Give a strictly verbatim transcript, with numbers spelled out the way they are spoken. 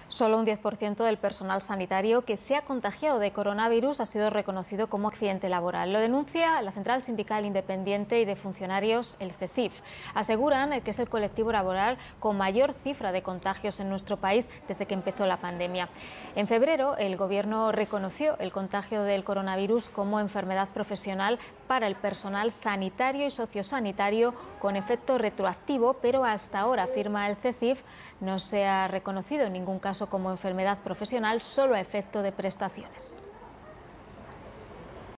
Solo un diez por ciento del personal sanitario que se ha contagiado de coronavirus ha sido reconocido como accidente laboral. Lo denuncia la Central Sindical Independiente y de Funcionarios, el CESIF. Aseguran que es el colectivo laboral con mayor cifra de contagios en nuestro país desde que empezó la pandemia. En febrero, el Gobierno reconoció el contagio del coronavirus como enfermedad profesional para el personal sanitario y sociosanitario con efecto retroactivo, pero hasta ahora, afirma el CESIF, no se ha reconocido en ningún caso como enfermedad profesional, solo a efecto de prestaciones.